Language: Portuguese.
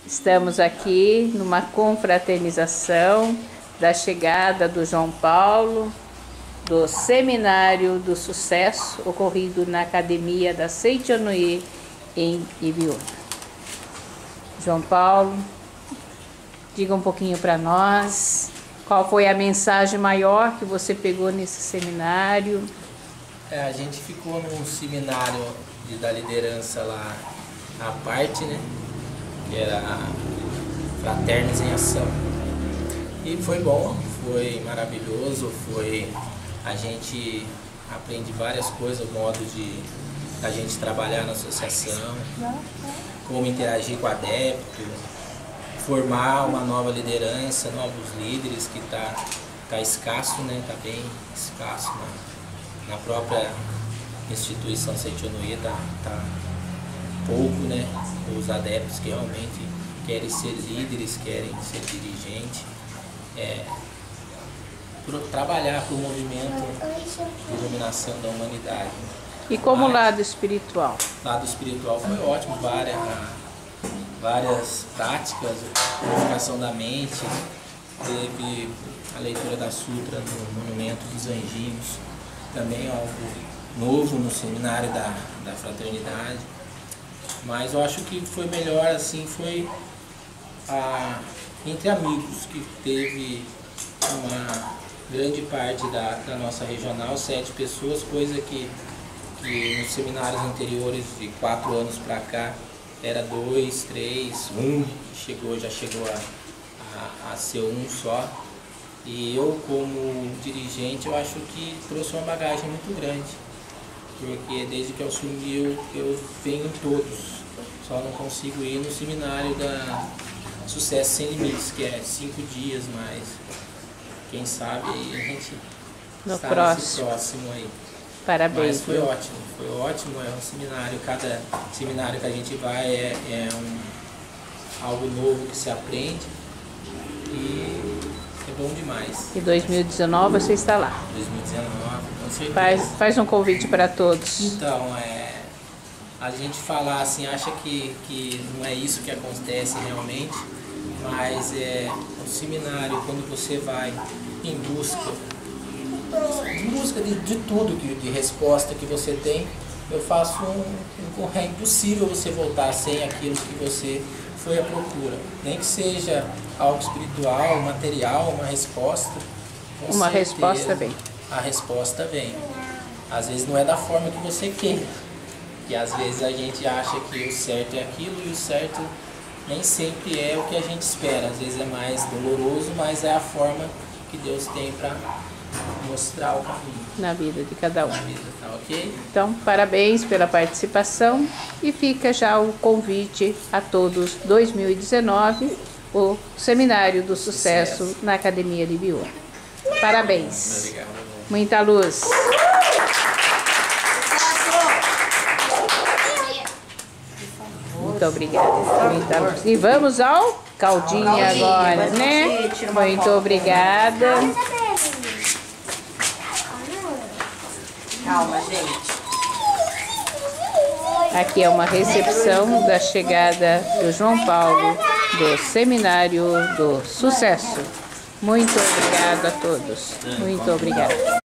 Estamos aqui numa confraternização da chegada do João Paulo do Seminário do Sucesso, ocorrido na Academia da Seitianoye, em Ibiúna. João Paulo, diga um pouquinho para nós, qual foi a mensagem maior que você pegou nesse seminário? A gente ficou num seminário da liderança lá à parte, né? Que era Fraternos em Ação. E foi bom, foi maravilhoso, a gente aprende várias coisas, o modo de a gente trabalhar na associação, como interagir com o adepto, formar uma nova liderança, novos líderes, que tá escasso, né? Tá bem escasso na própria instituição Seitianoye, tá pouco, né? Os adeptos que realmente querem ser líderes, querem ser dirigentes, trabalhar para o movimento de iluminação da humanidade. E como lado espiritual? Lado espiritual foi ótimo, várias práticas, purificação da mente, teve a leitura da Sutra no Monumento dos Anjinhos, também algo novo no seminário da fraternidade. Mas eu acho que foi melhor assim, foi entre amigos, que teve uma grande parte da nossa regional, 7 pessoas, coisa que nos seminários anteriores de 4 anos para cá era 2, 3, 1, já chegou a ser um só. E eu, como dirigente, eu acho que trouxe uma bagagem muito grande, porque desde que eu assumi eu venho em todos, só não consigo ir no seminário da Sucesso Sem Limites, que é 5 dias, mas quem sabe a gente está nesse próximo aí. Parabéns. Mas foi ótimo, é um seminário, cada seminário que a gente vai é algo novo que se aprende e é bom demais. E 2019 você está lá? 2019, com certeza. Faz um convite para todos. Então, a gente falar assim, acha que não é isso que acontece realmente, mas o seminário, quando você vai em busca de tudo, de resposta que você tem, eu faço é impossível você voltar sem aquilo que você foi à procura. Nem que seja algo espiritual, material, uma resposta. Uma resposta vem. A resposta vem. Às vezes não é da forma que você quer. Que às vezes a gente acha que o certo é aquilo e o certo nem sempre é o que a gente espera. Às vezes é mais doloroso, mas é a forma que Deus tem para mostrar o caminho. Na vida de cada um. Na vida, tá ok? Então, parabéns pela participação e fica já o convite a todos 2019, o Seminário do Sucesso na Academia de Ibiúna. Parabéns. Obrigado. Muita luz. Muito obrigada. Muita luz. E vamos ao caldinho agora, né? Muito obrigada. Calma, gente. Aqui é uma recepção da chegada do João Paulo do Seminário do Sucesso. Muito obrigado a todos. Muito obrigada.